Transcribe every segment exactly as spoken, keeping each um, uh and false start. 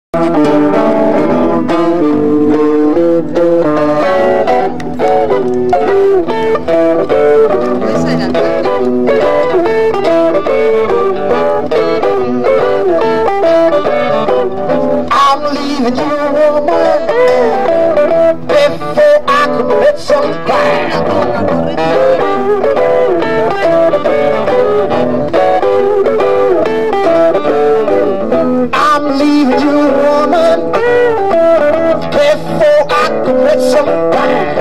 I'm leaving you, woman, before I commit some crime. I'm leaving you, woman, before I commit some crime.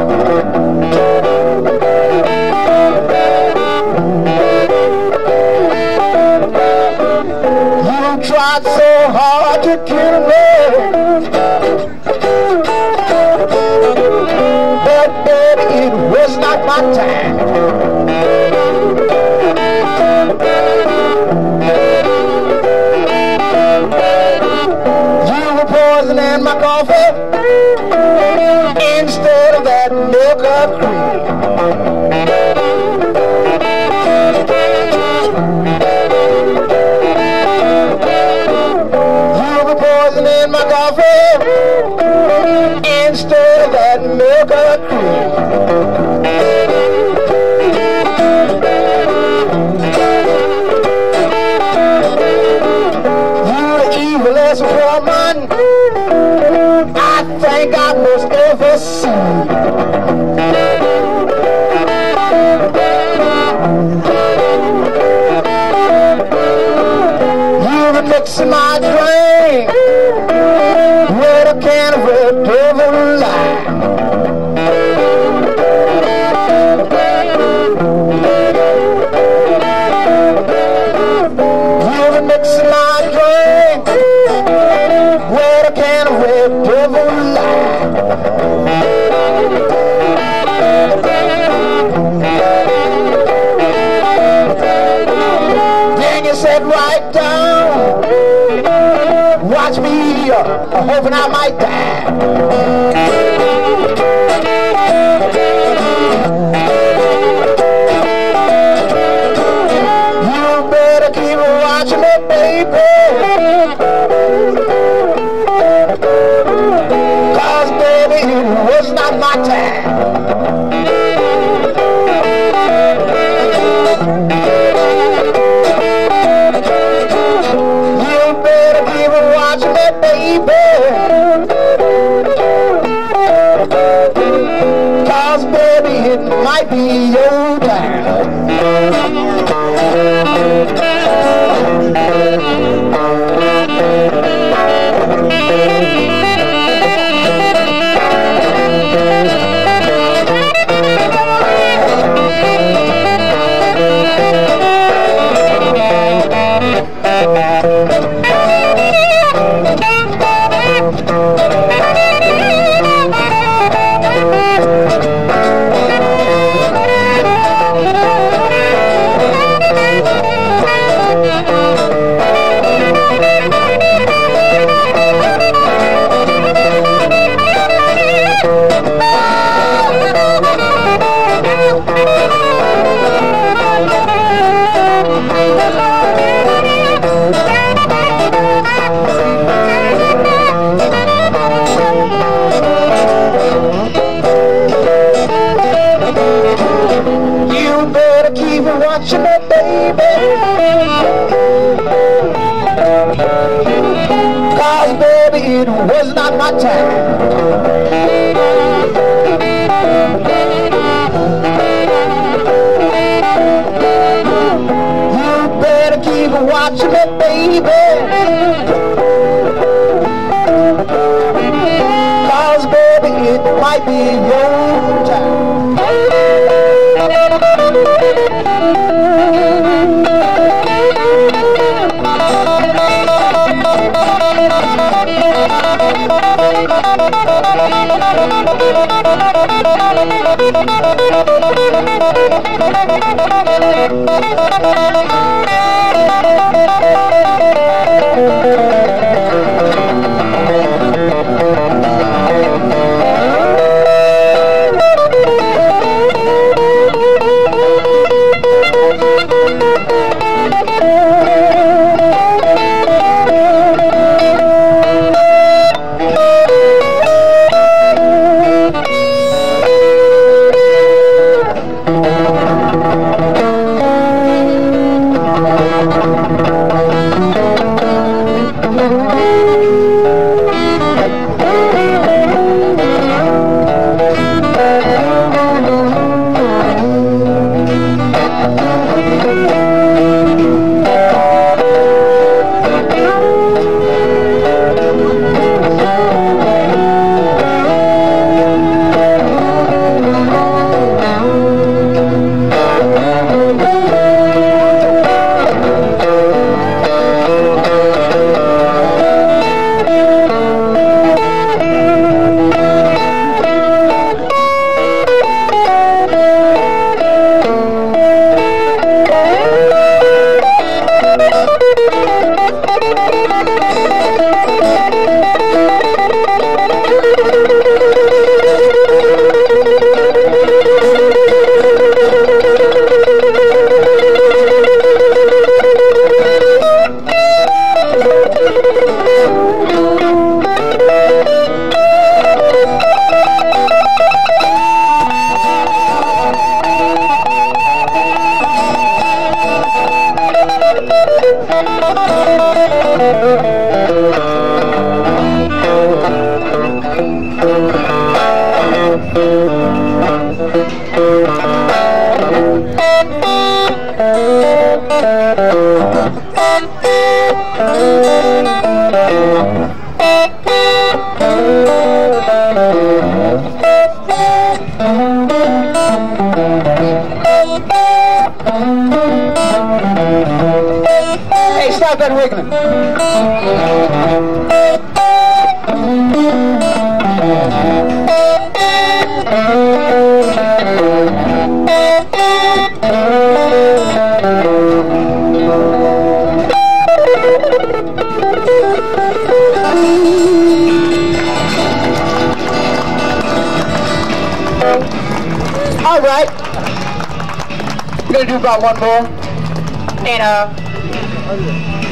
You tried so hard to kill me, but baby, it was not my time. You were poisoning my coffee instead of that milk of cream. In my coffee instead of that milk or cream. You're the evilest woman I think I must ever see. You're mixing my drink with a can of red devil lime. You're mixing my drink with a can of red devil lime. Then you said right down, watch me, uh, hoping I might die. You better keep watching me, baby, 'cause baby, it was not my time. Watching me, baby, 'cause baby, it might be your time. Watching me, baby, 'cause baby, it was not my time. You better keep watching me, baby, 'cause baby, it might be your time. Hey, stop that wiggling. All right. We're gonna do about one more. And uh